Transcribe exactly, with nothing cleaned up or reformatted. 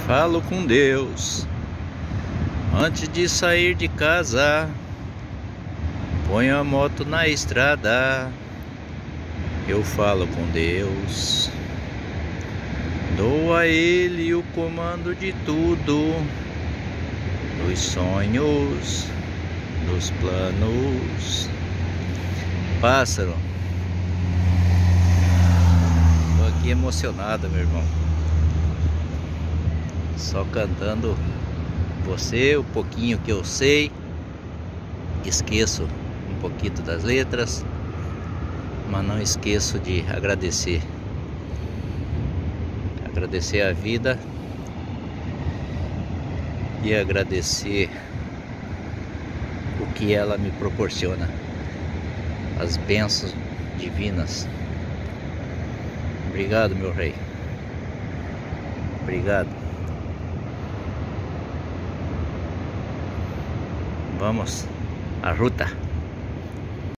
Falo com Deus antes de sair de casa. Ponho a moto na estrada. Eu falo com Deus. Dou a Ele o comando de tudo, dos sonhos, dos planos. Pássaro, tô aqui emocionado, meu irmão. Só cantando você, o pouquinho que eu sei. Esqueço um pouquinho das letras, mas não esqueço de agradecer. Agradecer a vida e agradecer o que ela me proporciona, as bênçãos divinas. Obrigado, meu rei. Obrigado. Vamos à ruta.